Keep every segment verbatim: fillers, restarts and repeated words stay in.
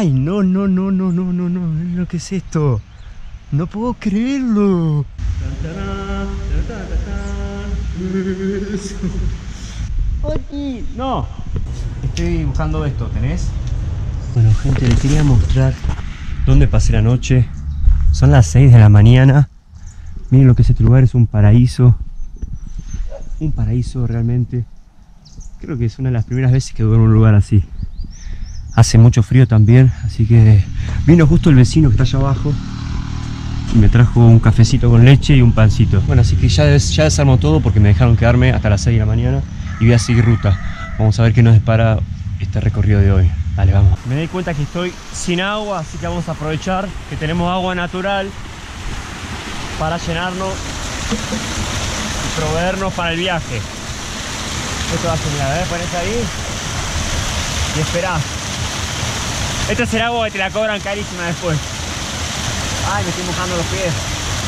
Ay, no, no, no, no, no, no, no, lo que es esto. No puedo creerlo. Aquí, no. Estoy buscando esto, ¿tenés? Bueno, gente, les quería mostrar dónde pasé la noche. Son las seis de la mañana. Miren lo que es este lugar, es un paraíso. Un paraíso realmente. Creo que es una de las primeras veces que duermo en un lugar así. Hace mucho frío también, así que vino justo el vecino que está allá abajo y me trajo un cafecito con leche y un pancito. Bueno, así que ya, des, ya desarmo todo porque me dejaron quedarme hasta las seis de la mañana y voy a seguir ruta. Vamos a ver qué nos depara este recorrido de hoy. Dale, vamos. Me di cuenta que estoy sin agua, así que vamos a aprovechar que tenemos agua natural para llenarnos y proveernos para el viaje. Esto va a ser, mira, ¿ves? Ponete ahí y esperá. Esta es el agua que te la cobran carísima después. Ay, me estoy mojando los pies.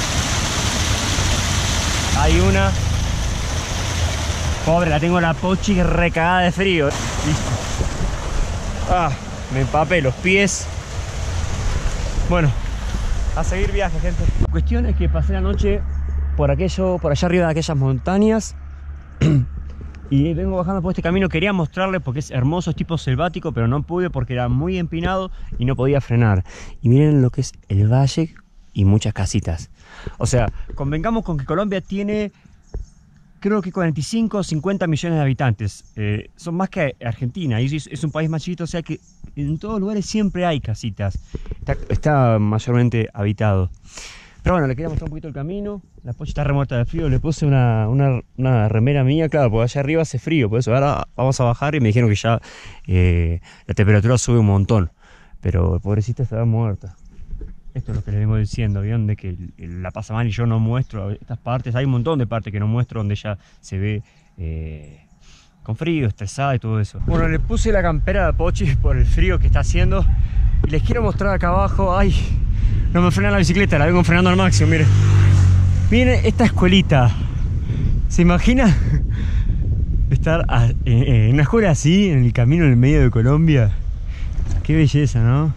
Hay una. Pobre, la tengo la pochi recagada de frío. Listo. Ah, me empapé los pies. Bueno, a seguir viaje, gente. La cuestión es que pasé la noche por aquello, por allá arriba de aquellas montañas. Y vengo bajando por este camino, quería mostrarles porque es hermoso, es tipo selvático, pero no pude porque era muy empinado y no podía frenar. Y miren lo que es el valle y muchas casitas. O sea, convengamos con que Colombia tiene, creo que cuarenta y cinco o cincuenta millones de habitantes. Eh, son más que Argentina, y es, es un país más chiquito, o sea que en todos lugares siempre hay casitas. Está, está mayormente habitado. Pero bueno, le quería mostrar un poquito el camino. La pocha está remuerta de frío. Le puse una, una, una remera mía, claro, porque allá arriba hace frío. Por eso ahora vamos a bajar y me dijeron que ya eh, la temperatura sube un montón. Pero pobrecita estaba muerta. Esto es lo que les vengo diciendo, ¿vieron? De que la pasa mal y yo no muestro estas partes. Hay un montón de partes que no muestro donde ella se ve eh, con frío, estresada y todo eso. Bueno, le puse la campera a Pochi por el frío que está haciendo. Y les quiero mostrar acá abajo. ¡Ay! No me frena la bicicleta, la vengo frenando al máximo, miren. Miren esta escuelita. ¿Se imagina estar a, eh, en una escuela así, en el camino en el medio de Colombia? Qué belleza, ¿no?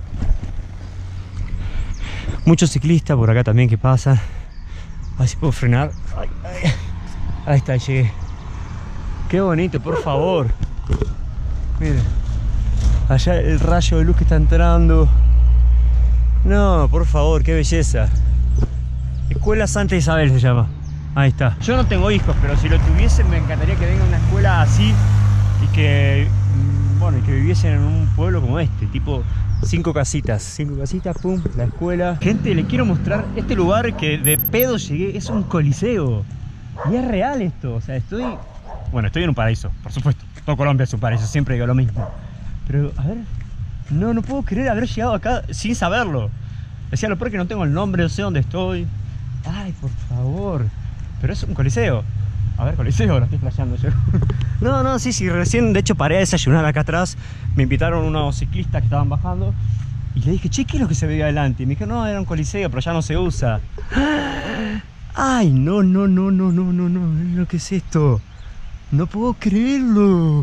Muchos ciclistas por acá también que pasan. A ver si puedo frenar. Ay, ay. Ahí está, llegué. Qué bonito, por favor. Miren. Allá el rayo de luz que está entrando. No, por favor, qué belleza. Escuela Santa Isabel se llama. Ahí está. Yo no tengo hijos, pero si lo tuviesen me encantaría que venga una escuela así y que, bueno, y que viviesen en un pueblo como este, tipo cinco casitas. Cinco casitas, pum, la escuela. Gente, les quiero mostrar este lugar que de pedo llegué. Es un coliseo. Y es real esto. O sea, estoy... Bueno, estoy en un paraíso, por supuesto. Todo Colombia es un paraíso, siempre digo lo mismo. Pero, a ver... No, no puedo creer haber llegado acá sin saberlo. Decía, lo peor es que no tengo el nombre, no sé dónde estoy. Ay, por favor. Pero es un coliseo. A ver, coliseo, lo estoy flasheando yo. No, no, sí, sí, recién de hecho paré a desayunar acá atrás. Me invitaron unos ciclistas que estaban bajando. Y le dije, che, ¿qué es lo que se veía adelante? Y me dijeron, no, era un coliseo, pero ya no se usa. Ay, no, no, no, no, no, no, no. ¿Lo que es esto? No puedo creerlo.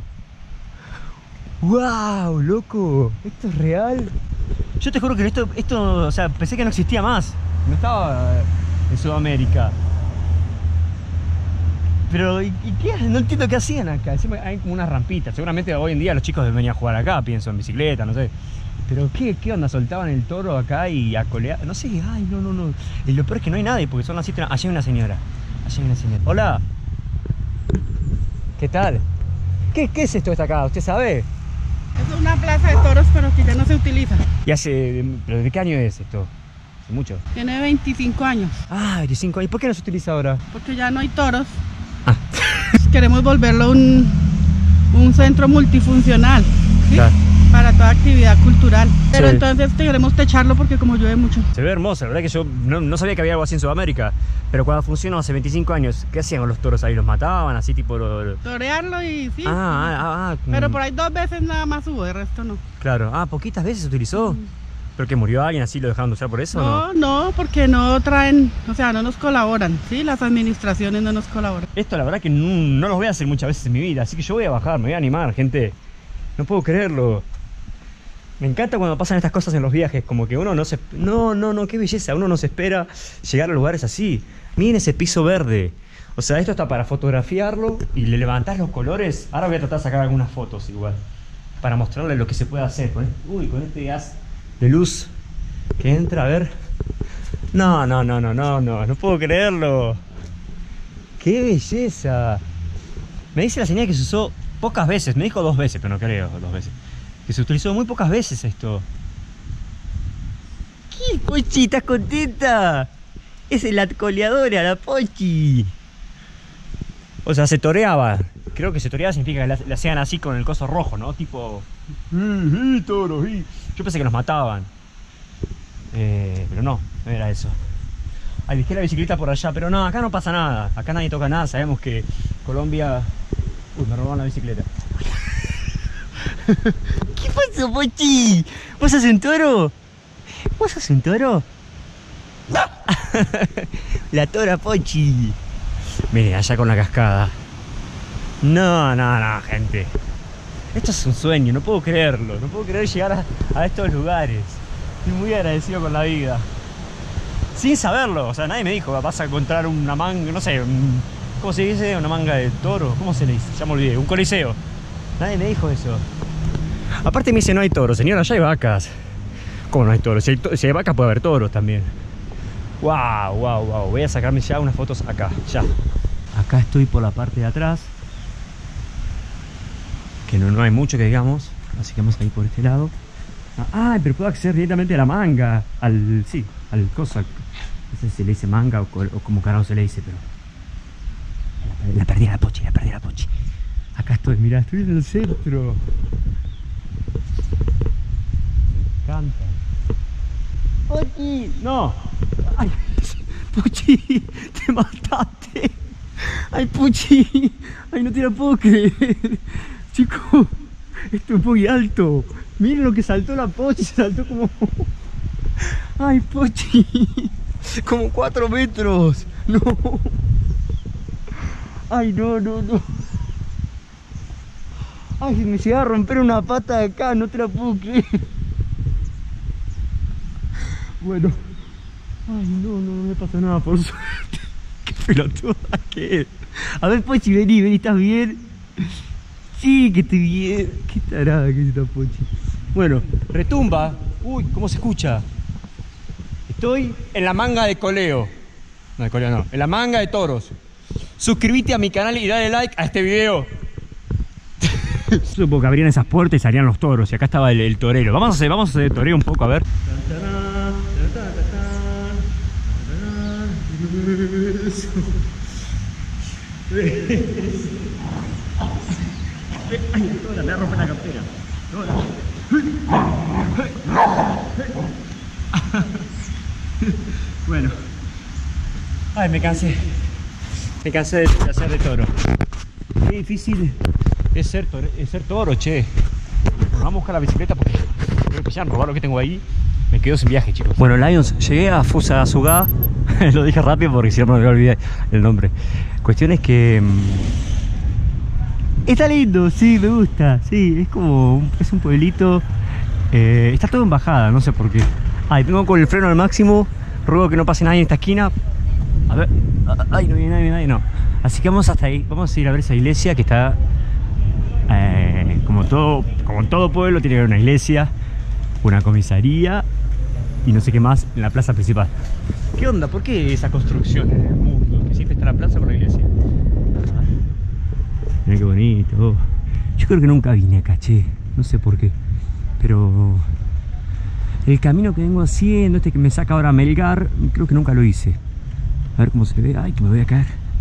¡Wow, loco! ¿Esto es real? Yo te juro que esto, esto, o sea, pensé que no existía más. No estaba en Sudamérica. Pero, ¿y, y qué? No entiendo qué hacían acá. Encima hay como unas rampitas. Seguramente hoy en día los chicos venían a jugar acá, pienso, en bicicleta, no sé. Pero, ¿qué, qué onda? Soltaban el toro acá y a colear. No sé, ay, no, no, no. Y lo peor es que no hay nadie, porque son las siete. Allá hay una señora. Allá hay una señora. Hola. ¿Qué tal? ¿Qué, qué es esto que está acá? ¿Usted sabe? Es una plaza de toros, pero que ya no se utiliza. ¿Y hace... ¿Pero de qué año es esto? ¿Hace mucho? Tiene veinticinco años. Ah, veinticinco años. ¿Por qué no se utiliza ahora? Porque ya no hay toros. Ah. Queremos volverlo un, un centro multifuncional, ¿sí? Claro. Para toda actividad cultural. Pero sí. Entonces queremos techarlo porque como llueve mucho. Se ve hermoso, la verdad que yo no, no sabía que había algo así en Sudamérica. Pero cuando funcionó hace veinticinco años, ¿qué hacían con los toros ahí? ¿Los mataban así tipo...? Lo, lo... Torearlo y sí. Ah, ah, ah. Pero por ahí dos veces nada más hubo, el resto no. Claro. Ah, poquitas veces se utilizó. Mm. ¿Pero que murió alguien así lo dejaron de usar por eso? No, no, no, porque no traen, o sea, no nos colaboran, ¿sí? Las administraciones no nos colaboran. Esto la verdad que no, no los voy a hacer muchas veces en mi vida, así que yo voy a bajar, me voy a animar, gente. No puedo creerlo. Me encanta cuando pasan estas cosas en los viajes, como que uno no se... No, no, no, qué belleza, uno no se espera llegar a lugares así. Miren ese piso verde. O sea, esto está para fotografiarlo y le levantás los colores. Ahora voy a tratar de sacar algunas fotos igual, para mostrarle lo que se puede hacer. Con este, uy, con este gas de luz que entra, a ver. No, no, no, no, no, no, no puedo creerlo. ¡Qué belleza! Me dice la señora que se usó pocas veces, me dijo dos veces, pero no creo dos veces. Que se utilizó muy pocas veces esto. ¿Qué, Pochi? ¿Estás contenta? Es la coleadora, la Pochi. O sea, se toreaba. Creo que se toreaba significa que la, la hacían así con el coso rojo, ¿no? Tipo... Mm, toro, y... Yo pensé que los mataban. Eh, pero no, no era eso. Ay, dejé la bicicleta por allá, pero no, acá no pasa nada. Acá nadie toca nada, sabemos que Colombia... Uy, me robaron la bicicleta. ¿Qué pasó, Pochi? ¿Vos sos un toro? ¿Vos sos un toro? La tora Pochi. Miren, allá con la cascada. No, no, no, gente. Esto es un sueño, no puedo creerlo. No puedo creer llegar a, a estos lugares. Estoy muy agradecido con la vida. Sin saberlo, o sea, nadie me dijo, vas a encontrar una manga, no sé, un, ¿cómo se dice? Una manga de toro. ¿Cómo se le dice? Ya me olvidé, un coliseo. Nadie me dijo eso. Aparte me dice, no hay toros, señora, allá hay vacas. ¿Cómo no hay toros? Si hay, to si hay vacas puede haber toros también. Wow, wow, wow. Voy a sacarme ya unas fotos acá, ya. Acá estoy por la parte de atrás. Que no, no hay mucho que digamos. Así que vamos a ir por este lado. Ah, pero puedo acceder directamente a la manga. Al, sí, al cosa. No sé si se le dice manga o, o como carajo se le dice, pero... La, la perdí a la Pochi, la perdí a la Pochi. Acá estoy, mirá, estoy en el centro. Me encanta. ¡Pochi! ¡No! ¡Ay! ¡Pochi! ¡Te mataste! ¡Ay, Pochi! ¡Ay, no te la puedo creer! Chicos, esto es muy alto. Miren lo que saltó la Pochi, se saltó como... ¡Ay, Pochi! Como cuatro metros. ¡No! ¡Ay, no, no, no! ¡Ay, me llega a romper una pata de acá! No te la puedo creer. Bueno. Ay, no, no, no me pasó nada, por suerte. Qué pelotuda que es. A ver, Pochi, vení, vení, ¿estás bien? Sí, que estoy bien. Qué tarada que es esta Pochi. Bueno, retumba. Uy, ¿cómo se escucha? Estoy en la manga de coleo. No, de coleo no. En la manga de toros. Suscríbete a mi canal y dale like a este video. Supongo que abrían esas puertas y salían los toros. Y acá estaba el, el torero. Vamos a hacer, vamos a hacer toreo un poco, a ver. Ay, la tora, me va a romper la campera. Bueno. Ay, me cansé. Me cansé de hacer de toro. Qué difícil es ser toro, es ser toro, che. Bueno, vamos a buscar la bicicleta porque creo que ya han robado lo que tengo ahí. Me quedo sin viaje, chicos. Bueno, Lions, llegué a Fusagasugá. Lo dije rápido porque si no me voy a olvidar el nombre. Cuestión es que... Está lindo, sí, me gusta. Sí, es como... Un, es un pueblito... Eh, está todo en bajada, no sé por qué. Ay, vengo con el freno al máximo. Ruego que no pase nadie en esta esquina. A ver... Ay, no viene nadie, nadie, no. Así que vamos hasta ahí. Vamos a ir a ver esa iglesia que está... Eh, como todo, como en todo pueblo tiene que haber una iglesia, una comisaría y no sé qué más en la plaza principal. ¿Qué onda? ¿Por qué esa construcción en el mundo? Que siempre está la plaza con la iglesia. Mirá qué bonito. Yo creo que nunca vine acá, che. No sé por qué. Pero el camino que vengo haciendo, este que me saca ahora a Melgar, creo que nunca lo hice. A ver cómo se ve. Ay, que me voy a caer.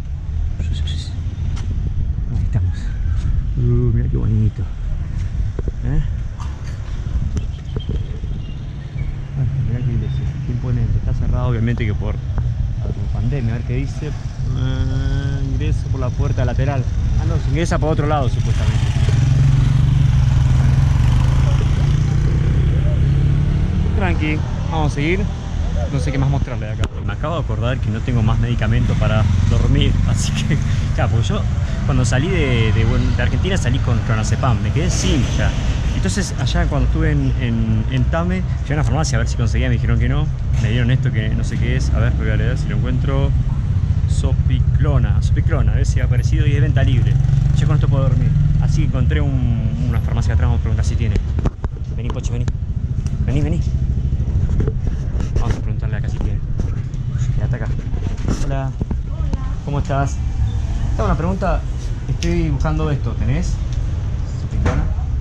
Ahí estamos. Uh, mira qué bonito. ¿Eh? Bueno, mira qué iglesia, qué imponente. Está cerrado obviamente que por, por pandemia. A ver qué dice. Uh, ingreso por la puerta lateral. Ah, no, se ingresa por otro lado supuestamente. Tranqui, vamos a seguir. No sé qué más mostrarle de acá. Me acabo de acordar que no tengo más medicamentos para dormir. Así que, claro, porque yo cuando salí de, de, de Argentina salí con clonazepam. Me quedé sin ya. Entonces allá cuando estuve en, en, en Tame, fui a una farmacia a ver si conseguía, me dijeron que no. Me dieron esto que no sé qué es, a ver, voy a leer si lo encuentro. Sopiclona, Sopiclona, a ver si ha aparecido y es venta libre. Yo con esto puedo dormir. Así que encontré un, una farmacia atrás, vamos a preguntar si tiene. Vení, Pochi, vení. Vení, vení. Vamos a preguntarle acá si tiene. Quédate acá. Hola. ¿Cómo estás? Tengo una pregunta. Estoy buscando esto. ¿Tenés? Sopiclona.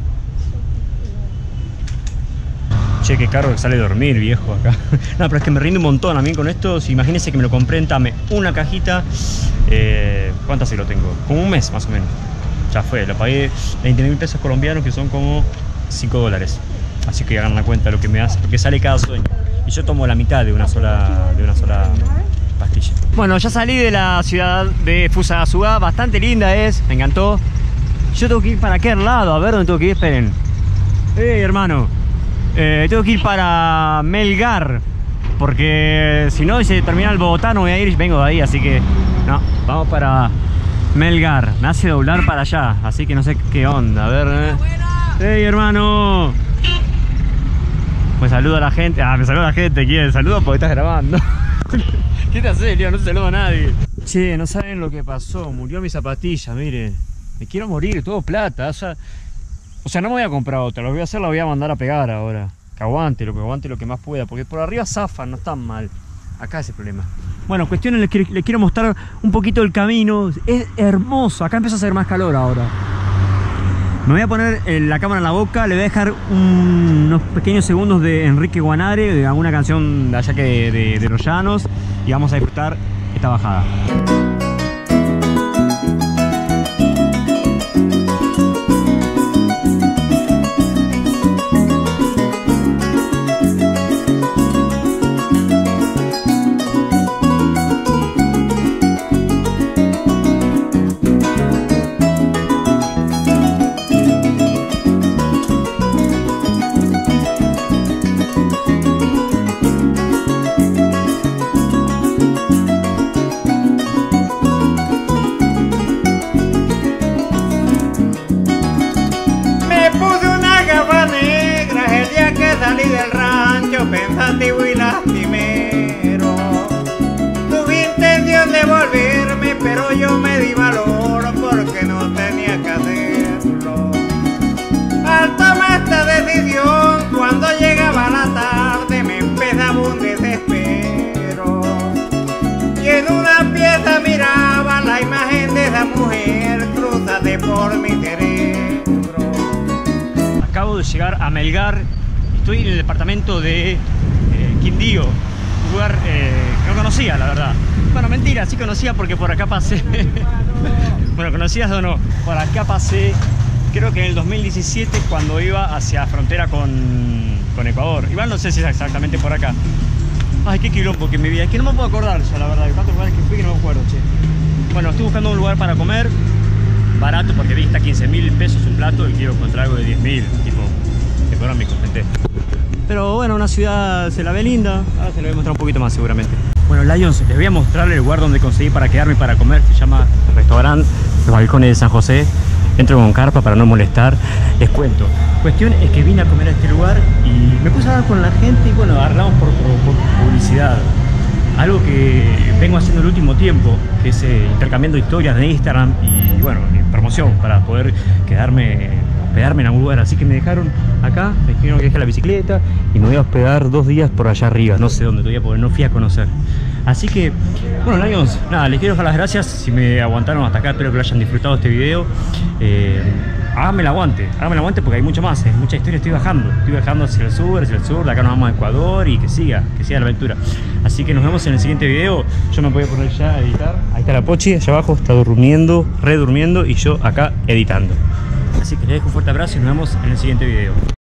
Che, qué caro que sale dormir, viejo, acá. No, pero es que me rinde un montón a mí con esto. Si imagínense que me lo compré en Tame, una cajita. Eh, ¿Cuántas se lo tengo? Como un mes, más o menos. Ya fue, lo pagué veinte mil pesos colombianos, que son como cinco dólares. Así que hagan la cuenta de lo que me hace, porque sale cada sueño. Y yo tomo la mitad de una sola, de una sola pastilla. Bueno, ya salí de la ciudad de Fusagasugá. Bastante linda es, me encantó. Yo tengo que ir para aquel lado, a ver dónde tengo que ir, esperen. Eh, hermano. Eh, tengo que ir para Melgar, porque si no se termina el Bogotá, no voy a ir, vengo de ahí, así que no, vamos para Melgar. Me hace doblar para allá, así que no sé qué onda, a ver. Eh. ¡Hey, hermano! Me saluda a la gente. Ah, me saluda a la gente, ¿quién? Saludo porque estás grabando. ¿Qué te haces, Leo? No se saluda a nadie. Che, no saben lo que pasó, murió mi zapatilla, miren. Me quiero morir, todo plata, o sea... O sea, no me voy a comprar otra, lo que voy a hacer la voy a mandar a pegar ahora. Que aguante, lo que aguante lo que más pueda, porque por arriba zafan, no están mal. Acá es el problema. Bueno, cuestiones, les quiero, les quiero mostrar un poquito el camino. Es hermoso, acá empieza a hacer más calor ahora. Me voy a poner la cámara en la boca, le voy a dejar un, unos pequeños segundos de Enrique Guanare, de alguna canción de allá que de, de, de Los Llanos, y vamos a disfrutar esta bajada. Del rancho pensativo y lastimero, tuve intención de volverme, pero yo me di valor porque no tenía que hacerlo. Al tomar esta decisión, cuando llegaba la tarde me empezaba un desespero, y en una pieza miraba la imagen de esa mujer cruzada por mi cerebro. Acabo de llegar a Melgar. Estoy en el departamento de eh, Quindío, un lugar eh, que no conocía, la verdad. Bueno, mentira, sí conocía porque por acá pasé. Bueno, ¿conocías o no? Por acá pasé, creo que en el dos mil diecisiete, cuando iba hacia frontera con, con Ecuador. Igual no sé si es exactamente por acá. Ay, qué quilombo que me vi. Es que no me puedo acordar ya, la verdad. De cuántos lugares que fui que no me acuerdo, che. Bueno, estoy buscando un lugar para comer barato porque vi que está quince mil pesos un plato y quiero encontrar algo de diez mil, tipo económico, gente. Pero bueno, una ciudad se la ve linda. Ahora se la voy a mostrar un poquito más seguramente. Bueno, Lions, les voy a mostrar el lugar donde conseguí para quedarme para comer. Se llama el restaurante Los Balcones de San José. Entro con carpa para no molestar. Les cuento. Cuestión es que vine a comer a este lugar y me puse a hablar con la gente y bueno, hablamos por, por, por publicidad. Algo que vengo haciendo el último tiempo, que es eh, intercambiando historias de Instagram y bueno, promoción para poder quedarme, hospedarme en algún lugar. Así que me dejaron acá, me dijeron que deje la bicicleta y me voy a hospedar dos días por allá arriba, no sé dónde todavía porque no fui a conocer. Así que, bueno, Lions, nada, les quiero dar las gracias si me aguantaron hasta acá, espero que lo hayan disfrutado este video. Eh, háganme el aguante, háganme el aguante porque hay mucho más, eh, mucha historia, estoy bajando, estoy bajando hacia el sur, hacia el sur, de acá nos vamos a Ecuador y que siga, que siga la aventura. Así que nos vemos en el siguiente video. Yo me voy a poner ya a editar. Ahí está la Pochi, allá abajo, está durmiendo, redurmiendo y yo acá editando. Así que les dejo un fuerte abrazo y nos vemos en el siguiente video.